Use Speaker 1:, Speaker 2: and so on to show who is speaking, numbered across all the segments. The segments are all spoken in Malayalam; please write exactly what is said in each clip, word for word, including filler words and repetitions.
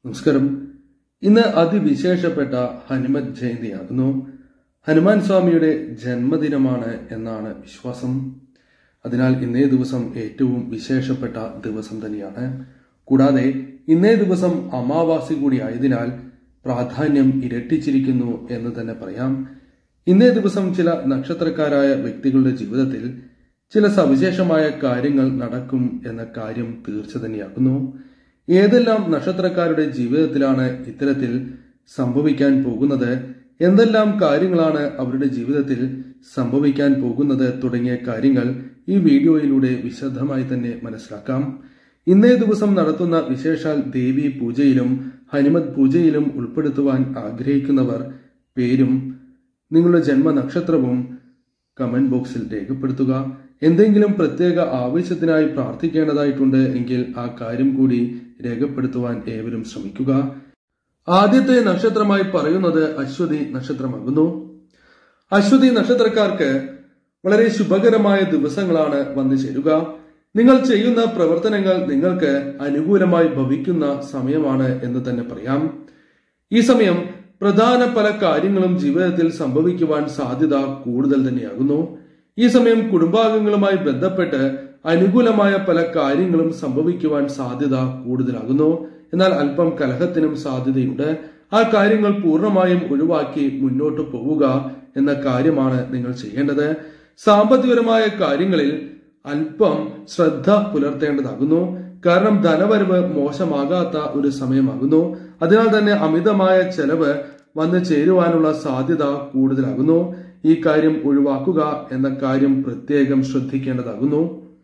Speaker 1: നമസ്കാരം. ഇന്ന് അതിവിശേഷപ്പെട്ട ഹനുമത് ജയന്തിയാകുന്നു. ഹനുമാൻ സ്വാമിയുടെ ജന്മദിനമാണ് എന്നാണ് വിശ്വാസം. അതിനാൽ ഇന്നേ ദിവസം ഏറ്റവും വിശേഷപ്പെട്ട ദിവസം തന്നെയാണ്. കൂടാതെ ഇന്നേ ദിവസം അമാവാസി കൂടി ആയതിനാൽ പ്രാധാന്യം ഇരട്ടിച്ചിരിക്കുന്നു എന്ന് തന്നെ പറയാം. ഇന്നേ ദിവസം ചില നക്ഷത്രക്കാരായ വ്യക്തികളുടെ ജീവിതത്തിൽ ചില സവിശേഷമായ കാര്യങ്ങൾ നടക്കും എന്ന കാര്യം തീർച്ച തന്നെയാകുന്നു. ഏതെല്ലാം നക്ഷത്രക്കാരുടെ ജീവിതത്തിലാണ് ഇത്തരത്തിൽ സംഭവിക്കാൻ പോകുന്നത്, എന്തെല്ലാം കാര്യങ്ങളാണ് അവരുടെ ജീവിതത്തിൽ സംഭവിക്കാൻ പോകുന്നത് തുടങ്ങിയ കാര്യങ്ങൾ ഈ വീഡിയോയിലൂടെ വിശദമായി തന്നെ മനസ്സിലാക്കാം. ഇന്നേ ദിവസം നടത്തുന്ന വിശേഷാൽ ദേവി പൂജയിലും ഹനുമത് പൂജയിലും ഉൾപ്പെടുത്തുവാൻ ആഗ്രഹിക്കുന്നവർ പേരും നിങ്ങളുടെ ജന്മനക്ഷത്രവും കമന്റ് ബോക്സിൽ രേഖപ്പെടുത്തുക. എന്തെങ്കിലും പ്രത്യേക ആവശ്യത്തിനായി പ്രാർത്ഥിക്കേണ്ടതായിട്ടുണ്ട് എങ്കിൽ ആ കാര്യം കൂടി രേഖപ്പെടുത്തുവാൻ ഏവരും ശ്രമിക്കുക. ആദ്യത്തെ നക്ഷത്രമായി പറയുന്നത് അശ്വതി നക്ഷത്രമാകുന്നു. അശ്വതി നക്ഷത്രക്കാർക്ക് വളരെ ശുഭകരമായ ദിവസങ്ങളാണ് വന്നു ചേരുക. നിങ്ങൾ ചെയ്യുന്ന പ്രവർത്തനങ്ങൾ നിങ്ങൾക്ക് അനുകൂലമായി ഭവിക്കുന്ന സമയമാണ് എന്ന് തന്നെ പറയാം. ഈ സമയം പ്രധാന പല കാര്യങ്ങളും ജീവിതത്തിൽ സംഭവിക്കുവാൻ സാധ്യത കൂടുതൽ തന്നെയാകുന്നു. ഈ സമയം കുടുംബാംഗങ്ങളുമായി ബന്ധപ്പെട്ട് അനുകൂലമായ പല കാര്യങ്ങളും സംഭവിക്കുവാൻ സാധ്യത കൂടുതലാകുന്നു. എന്നാൽ അല്പം കലഹത്തിനും സാധ്യതയുണ്ട്. ആ കാര്യങ്ങൾ പൂർണ്ണമായും ഒഴിവാക്കി മുന്നോട്ട് പോവുക എന്ന കാര്യമാണ് നിങ്ങൾ ചെയ്യേണ്ടത്. സാമ്പത്തികപരമായ കാര്യങ്ങളിൽ അല്പം ശ്രദ്ധ പുലർത്തേണ്ടതാകുന്നു. കാരണം ധനവരവ് മോശമാകാത്ത ഒരു സമയമാകുന്നു. അതിനാൽ തന്നെ അമിതമായ ചെലവ് വന്നു ചേരുവാനുള്ള സാധ്യത കൂടുതലാകുന്നു. ഈ കാര്യം ഒഴിവാക്കുക എന്ന കാര്യം പ്രത്യേകം ശ്രദ്ധിക്കേണ്ടതാകുന്നു.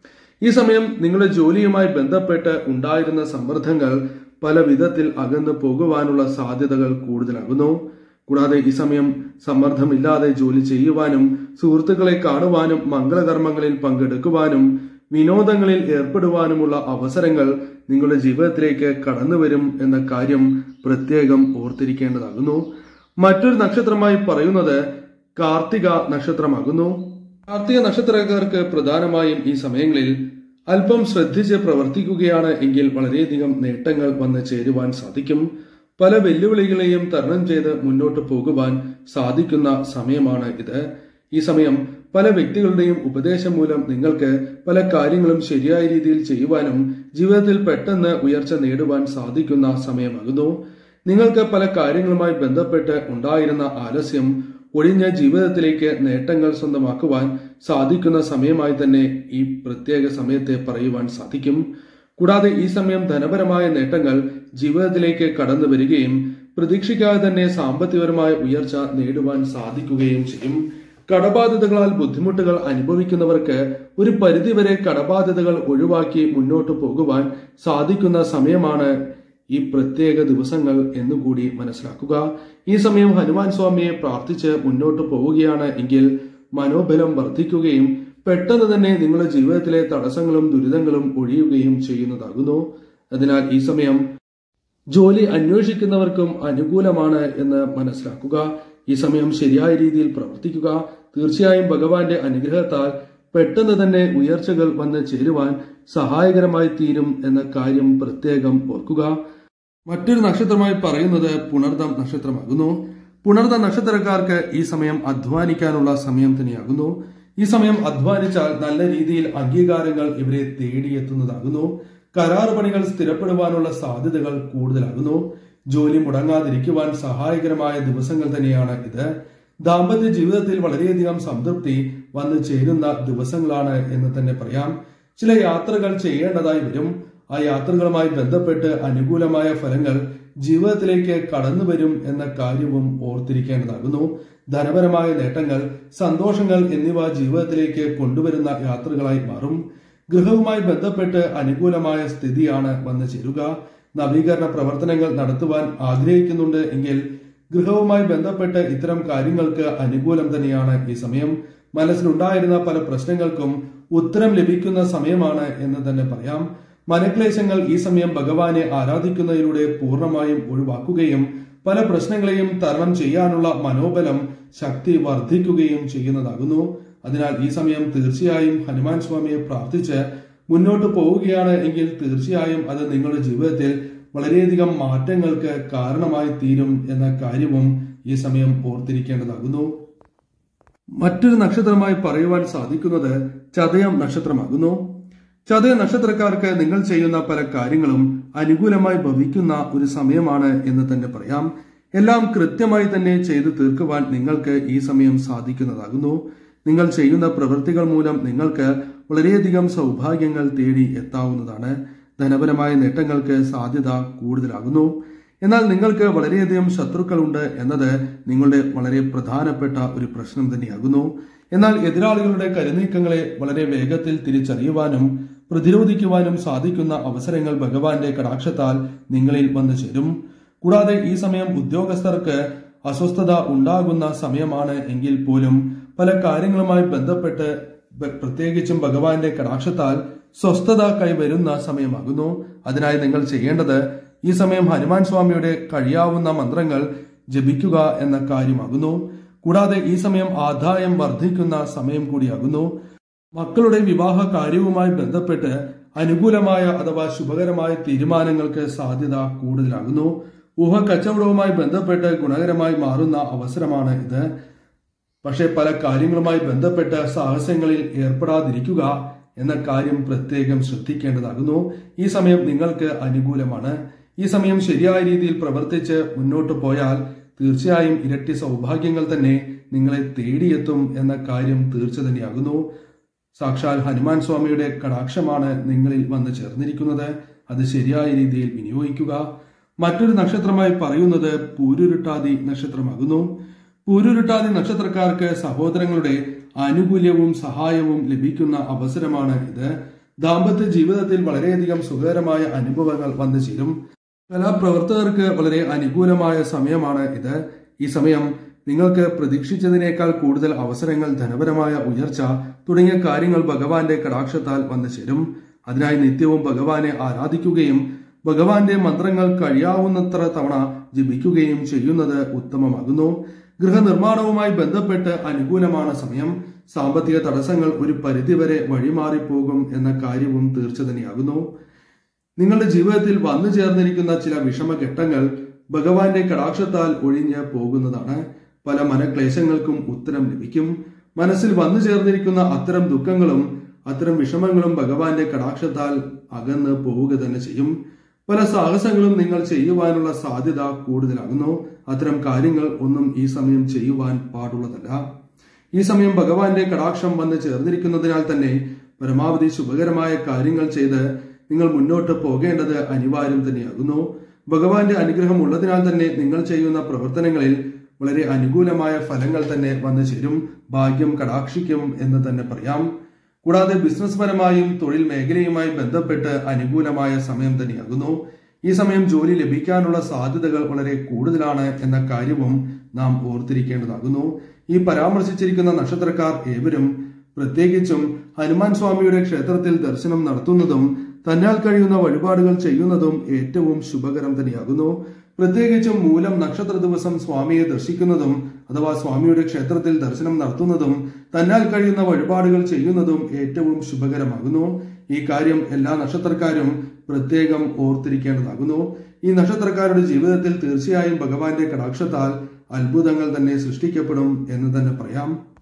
Speaker 1: ഈ സമയം നിങ്ങളുടെ ജോലിയുമായി ബന്ധപ്പെട്ട് ഉണ്ടായിരുന്ന സമ്മർദ്ദങ്ങൾ പല വിധത്തിൽ അകന്നു പോകുവാനുള്ള സാധ്യതകൾ കൂടുതലാകുന്നു. കൂടാതെ ഈ സമയം സമ്മർദ്ദമില്ലാതെ ജോലി ചെയ്യുവാനും സുഹൃത്തുക്കളെ കാണുവാനും മംഗളകർമ്മങ്ങളിൽ പങ്കെടുക്കുവാനും വിനോദങ്ങളിൽ ഏർപ്പെടുവാനുമുള്ള അവസരങ്ങൾ നിങ്ങളുടെ ജീവിതത്തിലേക്ക് കടന്നു വരും എന്ന കാര്യം പ്രത്യേകം ഓർത്തിരിക്കേണ്ടതാകുന്നു. മറ്റൊരു നക്ഷത്രമായി പറയുന്നത് കാർത്തിക നക്ഷത്രമാകുന്നു. കാർത്തിക നക്ഷത്രക്കാർക്ക് പ്രധാനമായും ഈ സമയങ്ങളിൽ അല്പം ശ്രദ്ധിച്ച് പ്രവർത്തിക്കുകയാണ് എങ്കിൽ വളരെയധികം നേട്ടങ്ങൾ വന്ന് ചേരുവാൻ സാധിക്കും. പല വെല്ലുവിളികളെയും തരണം ചെയ്ത് മുന്നോട്ട് പോകുവാൻ സാധിക്കുന്ന സമയമാണ് ഇത്. ഈ സമയം പല വ്യക്തികളുടെയും ഉപദേശം മൂലം നിങ്ങൾക്ക് പല കാര്യങ്ങളും ശരിയായ രീതിയിൽ ചെയ്യുവാനും ജീവിതത്തിൽ പെട്ടെന്ന് ഉയർച്ച നേടുവാൻ സാധിക്കുന്ന സമയമാകുന്നു. നിങ്ങൾക്ക് പല കാര്യങ്ങളുമായി ബന്ധപ്പെട്ട് ഉണ്ടായിരുന്ന ആലസ്യം ഒഴിഞ്ഞ ജീവിതത്തിലേക്ക് നേട്ടങ്ങൾ സ്വന്തമാക്കുവാൻ സാധിക്കുന്ന സമയമായി തന്നെ ഈ പ്രത്യേക സമയത്തെ പറയുവാൻ സാധിക്കും. കൂടാതെ ഈ സമയം ധനപരമായ നേട്ടങ്ങൾ ജീവിതത്തിലേക്ക് കടന്നു വരികയും പ്രതീക്ഷിക്കാതെ തന്നെ സാമ്പത്തികപരമായ ഉയർച്ച നേടുവാൻ സാധിക്കുകയും ചെയ്യും. കടബാധ്യതകളാൽ ബുദ്ധിമുട്ടുകൾ അനുഭവിക്കുന്നവർക്ക് ഒരു പരിധിവരെ കടബാധ്യതകൾ ഒഴിവാക്കി മുന്നോട്ട് പോകുവാൻ സാധിക്കുന്ന സമയമാണ് ഈ പ്രത്യേക ദിവസങ്ങൾ എന്നുകൂടി മനസ്സിലാക്കുക. ഈ സമയം ഹനുമാൻ സ്വാമിയെ പ്രാർത്ഥിച്ച് മുന്നോട്ട് പോവുകയാണ് എങ്കിൽ മനോബലം വർദ്ധിക്കുകയും പെട്ടെന്ന് തന്നെ നിങ്ങളുടെ ജീവിതത്തിലെ തടസ്സങ്ങളും ദുരിതങ്ങളും ഒഴിയുകയും ചെയ്യുന്നതാകുന്നു. അതിനാൽ ഈ സമയം ജോലി അന്വേഷിക്കുന്നവർക്കും അനുകൂലമാണ് എന്ന് മനസ്സിലാക്കുക. ഈ സമയം ശരിയായ രീതിയിൽ പ്രവർത്തിക്കുക. തീർച്ചയായും ഭഗവാന്റെ അനുഗ്രഹത്താൽ പെട്ടെന്ന് തന്നെ ഉയർച്ചകൾ വന്ന് ചേരുവാൻ സഹായകരമായി തീരും എന്ന കാര്യം പ്രത്യേകം ഓർക്കുക. മറ്റൊരു നക്ഷത്രമായി പറയുന്നത് പുണർദം നക്ഷത്രമാകുന്നു. പുണർദ നക്ഷത്രക്കാർക്ക് ഈ സമയം അധ്വാനിക്കാനുള്ള സമയം തന്നെയാകുന്നു. ഈ സമയം അധ്വാനിച്ചാൽ നല്ല രീതിയിൽ അംഗീകാരങ്ങൾ ഇവരെ തേടിയെത്തുന്നതാകുന്നു. കരാർ പണികൾ സ്ഥിരപ്പെടുവാനുള്ള സാധ്യതകൾ കൂടുതലാകുന്നു. ജോലി മുടങ്ങാതിരിക്കുവാൻ സഹായകരമായ ദിവസങ്ങൾ തന്നെയാണ് ഇത്. ദാമ്പത്യ ജീവിതത്തിൽ വളരെയധികം സംതൃപ്തി വന്നു ചേരുന്ന ദിവസങ്ങളാണ് എന്ന് തന്നെ പറയാം. ചില യാത്രകൾ ചെയ്യേണ്ടതായി വരും. ആ യാത്രകളുമായി ബന്ധപ്പെട്ട് അനുകൂലമായ ഫലങ്ങൾ ജീവിതത്തിലേക്ക് കടന്നു വരും എന്ന കാര്യവും ഓർത്തിരിക്കേണ്ടതാകുന്നു. ധനപരമായ നേട്ടങ്ങൾ, സന്തോഷങ്ങൾ എന്നിവ ജീവിതത്തിലേക്ക് കൊണ്ടുവരുന്ന യാത്രകളായി മാറും. ഗൃഹവുമായി ബന്ധപ്പെട്ട് അനുകൂലമായ സ്ഥിതിയാണ് വന്നു ചേരുക. നവീകരണ പ്രവർത്തനങ്ങൾ നടത്തുവാൻ ആഗ്രഹിക്കുന്നുണ്ട് എങ്കിൽ ഗൃഹവുമായി ബന്ധപ്പെട്ട് ഇത്തരം കാര്യങ്ങൾക്ക് അനുകൂലം തന്നെയാണ് ഈ സമയം. മനസ്സിലുണ്ടായിരുന്ന പല പ്രശ്നങ്ങൾക്കും ഉത്തരം ലഭിക്കുന്ന സമയമാണ് എന്ന് തന്നെ പറയാം. മനക്ലേശങ്ങൾ ഈ സമയം ഭഗവാനെ ആരാധിക്കുന്നതിലൂടെ പൂർണ്ണമായും ഒഴിവാക്കുകയും പല പ്രശ്നങ്ങളെയും തരണം ചെയ്യാനുള്ള മനോബലം ശക്തി വർദ്ധിക്കുകയും ചെയ്യുന്നതാകുന്നു. അതിനാൽ ഈ സമയം തീർച്ചയായും ഹനുമാൻ സ്വാമിയെ പ്രാർത്ഥിച്ച് മുന്നോട്ട് പോവുകയാണ് എങ്കിൽ തീർച്ചയായും അത് നിങ്ങളുടെ ജീവിതത്തിൽ വളരെയധികം മാറ്റങ്ങൾക്ക് കാരണമായി തീരും എന്ന കാര്യവും ഈ സമയം ഓർത്തിരിക്കേണ്ടതാകുന്നു. മറ്റൊരു നക്ഷത്രമായി പറയുവാൻ സാധിക്കുന്നത് ചതയം നക്ഷത്രമാകുന്നു. ചതയ നക്ഷത്രക്കാർക്ക് നിങ്ങൾ ചെയ്യുന്ന പല കാര്യങ്ങളും അനുകൂലമായി ഭവിക്കുന്ന ഒരു സമയമാണ് എന്ന് തന്നെ പറയാം. എല്ലാം കൃത്യമായി തന്നെ ചെയ്തു തീർക്കുവാൻ നിങ്ങൾക്ക് ഈ സമയം സാധിക്കുന്നതാകുന്നു. നിങ്ങൾ ചെയ്യുന്ന പ്രവൃത്തികൾ മൂലം നിങ്ങൾക്ക് വളരെയധികം സൗഭാഗ്യങ്ങൾ തേടി എത്താവുന്നതാണ്. ധനപരമായ നേട്ടങ്ങൾക്ക് സാധ്യത കൂടുതലാകുന്നു. എന്നാൽ നിങ്ങൾക്ക് വളരെയധികം ശത്രുക്കളുണ്ട് എന്നത് നിങ്ങളുടെ വളരെ പ്രധാനപ്പെട്ട ഒരു പ്രശ്നം തന്നെയാകുന്നു. എന്നാൽ എതിരാളികളുടെ കരുനീക്കങ്ങളെ വളരെ വേഗത്തിൽ തിരിച്ചറിയുവാനും പ്രതിരോധിക്കുവാനും സാധിക്കുന്ന അവസരങ്ങൾ ഭഗവാന്റെ കടാക്ഷത്താൽ നിങ്ങളിൽ വന്നു ചേരും. കൂടാതെ ഈ സമയം ഉദ്യോഗസ്ഥർക്ക് അസ്വസ്ഥത ഉണ്ടാകുന്ന സമയമാണ് എങ്കിൽ പോലും പല കാര്യങ്ങളുമായി ബന്ധപ്പെട്ട് പ്രത്യേകിച്ചും ഭഗവാന്റെ കടാക്ഷത്താൽ സ്വസ്ഥത കൈവരുന്ന സമയമാകുന്നു. അതിനായി നിങ്ങൾ ചെയ്യേണ്ടത് ഈ സമയം ഹനുമാൻ സ്വാമിയുടെ കഴിയാവുന്ന മന്ത്രങ്ങൾ ജപിക്കുക എന്ന കാര്യമാകുന്നു. കൂടാതെ ഈ സമയം ആദായം വർദ്ധിക്കുന്ന സമയം കൂടിയാകുന്നു. മക്കളുടെ വിവാഹ കാര്യവുമായി ബന്ധപ്പെട്ട് അനുകൂലമായ അഥവാ ശുഭകരമായ തീരുമാനങ്ങൾക്ക് സാധ്യത കൂടുതലാകുന്നു. ഊഹ കച്ചവടവുമായി ബന്ധപ്പെട്ട് ഗുണകരമായി മാറുന്ന അവസരമാണ് ഇത്. പക്ഷെ പല കാര്യങ്ങളുമായി ബന്ധപ്പെട്ട സാഹസങ്ങളിൽ ഏർപ്പെടാതിരിക്കുക എന്ന കാര്യം പ്രത്യേകം ശ്രദ്ധിക്കേണ്ടതാകുന്നു. ഈ സമയം നിങ്ങൾക്ക് അനുകൂലമാണ്. ഈ സമയം ശരിയായ രീതിയിൽ പ്രവർത്തിച്ച് മുന്നോട്ട് പോയാൽ തീർച്ചയായും ഇരട്ടി സൗഭാഗ്യങ്ങൾ തന്നെ നിങ്ങളെ തേടിയെത്തും എന്ന കാര്യം തീർച്ച തന്നെയാകുന്നു. സാക്ഷാൽ ഹനുമാൻ സ്വാമിയുടെ കടാക്ഷമാണ് നിങ്ങളിൽ വന്ന് ചേർന്നിരിക്കുന്നത്. അത് ശരിയായ രീതിയിൽ വിനിയോഗിക്കുക. മറ്റൊരു നക്ഷത്രമായി പറയുന്നത് പൂരുരുട്ടാതി നക്ഷത്രമാകുന്നു. പൂരുരുട്ടാതി നക്ഷത്രക്കാർക്ക് സഹോദരങ്ങളുടെ ആനുകൂല്യവും സഹായവും ലഭിക്കുന്ന അവസരമാണ് ഇത്. ദാമ്പത്യ ജീവിതത്തിൽ വളരെയധികം സുഖകരമായ അനുഭവങ്ങൾ വന്നു ചേരും. കലാപ്രവർത്തകർക്ക് വളരെ അനുകൂലമായ സമയമാണ് ഇത്. ഈ സമയം നിങ്ങൾക്ക് പ്രതീക്ഷിച്ചതിനേക്കാൾ കൂടുതൽ അവസരങ്ങൾ, ധനപരമായ ഉയർച്ച തുടങ്ങിയ കാര്യങ്ങൾ ഭഗവാന്റെ കടാക്ഷത്താൽ വന്നു ചേരും. അതിനായി നിത്യവും ഭഗവാനെ ആരാധിക്കുകയും ഭഗവാന്റെ മന്ത്രങ്ങൾ കഴിയാവുന്നത്ര തവണ ജപിക്കുകയും ചെയ്യുന്നത് ഉത്തമമാകുന്നു. ഗൃഹനിർമ്മാണവുമായി ബന്ധപ്പെട്ട് അനുകൂലമാണ് സമയം. സാമ്പത്തിക തടസ്സങ്ങൾ ഒരു പരിധിവരെ വഴിമാറിപ്പോകും എന്ന കാര്യവും തീർച്ച തന്നെയാകുന്നു. നിങ്ങളുടെ ജീവിതത്തിൽ വന്നു ചേർന്നിരിക്കുന്ന ചില വിഷമഘട്ടങ്ങൾ ഭഗവാന്റെ കടാക്ഷത്താൽ ഒഴിഞ്ഞ് പോകുന്നതാണ്. പല മനക്ലേശങ്ങൾക്കും ഉത്തരം ലഭിക്കും. മനസ്സിൽ വന്നു ചേർന്നിരിക്കുന്ന അത്തരം ദുഃഖങ്ങളും അത്തരം വിഷമങ്ങളും ഭഗവാന്റെ കടാക്ഷത്താൽ അകന്ന് പോവുക തന്നെ ചെയ്യും. പല സാഹസങ്ങളും നിങ്ങൾ ചെയ്യുവാനുള്ള സാധ്യത കൂടുതലാകുന്നു. അത്തരം കാര്യങ്ങൾ ഒന്നും ഈ സമയം ചെയ്യുവാൻ പാടുള്ളതല്ല. ഈ സമയം ഭഗവാന്റെ കടാക്ഷം വന്ന് ചേർന്നിരിക്കുന്നതിനാൽ തന്നെ പരമാവധി ശുഭകരമായ കാര്യങ്ങൾ ചെയ്ത് നിങ്ങൾ മുന്നോട്ട് പോകേണ്ടത് അനിവാര്യം തന്നെയാകുന്നു. ഭഗവാന്റെ അനുഗ്രഹം ഉള്ളതിനാൽ തന്നെ നിങ്ങൾ ചെയ്യുന്ന പ്രവർത്തനങ്ങളിൽ വളരെ അനുകൂലമായ ഫലങ്ങൾ തന്നെ വന്നു ചേരും. ഭാഗ്യം കടാക്ഷിക്കും എന്ന് തന്നെ പറയാം. കൂടാതെ ബിസിനസ് പരമായും തൊഴിൽ മേഖലയുമായി ബന്ധപ്പെട്ട് അനുകൂലമായ സമയം തന്നെയാകുന്നു. ഈ സമയം ജോലി ലഭിക്കാനുള്ള സാധ്യതകൾ വളരെ കൂടുതലാണ് എന്ന കാര്യവും നാം ഓർത്തിരിക്കേണ്ടതാകുന്നു. ഈ പരാമർശിച്ചിരിക്കുന്ന നക്ഷത്രക്കാർ ഏവരും പ്രത്യേകിച്ചും ഹനുമാൻ സ്വാമിയുടെ ക്ഷേത്രത്തിൽ ദർശനം നടത്തുന്നതും തന്നാൽ കഴിയുന്ന വഴിപാടുകൾ ചെയ്യുന്നതും ഏറ്റവും ശുഭകരം തന്നെയാകുന്നു. പ്രത്യേകിച്ചും മൂലം നക്ഷത്ര ദിവസം സ്വാമിയെ ദർശിക്കുന്നതും അഥവാ സ്വാമിയുടെ ക്ഷേത്രത്തിൽ ദർശനം നടത്തുന്നതും തന്നാൽ കഴിയുന്ന വഴിപാടുകൾ ചെയ്യുന്നതും ഏറ്റവും ശുഭകരമാകുന്നു. ഈ കാര്യം എല്ലാ നക്ഷത്രക്കാരും പ്രത്യേകം ഓർത്തിരിക്കേണ്ടതാകുന്നു. ഈ നക്ഷത്രക്കാരുടെ ജീവിതത്തിൽ തീർച്ചയായും ഭഗവാന്റെ കടാക്ഷത്താൽ അത്ഭുതങ്ങൾ തന്നെ സൃഷ്ടിക്കപ്പെടും എന്ന് തന്നെ പറയാം.